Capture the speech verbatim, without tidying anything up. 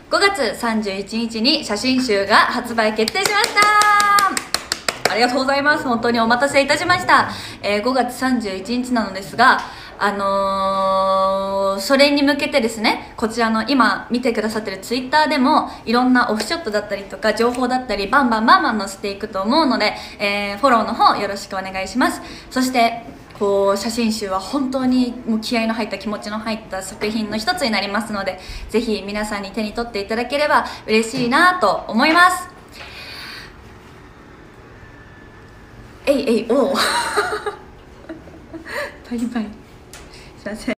ごがつさんじゅういちにちに写真集が発売決定しました。ありがとうございます。本当にお待たせいたしました。えー、ごがつさんじゅういちにちなのですが、あのー、それに向けてですね、こちらの今見てくださってるツイッターでもいろんなオフショットだったりとか情報だったりバンバンバンバン載せていくと思うので、えー、フォローの方よろしくお願いします。そしてこう写真集は本当にもう気合いの入った気持ちの入った作品の一つになりますので、ぜひ皆さんに手に取っていただければ嬉しいなと思います。えいえいおうバイバイ。すいません。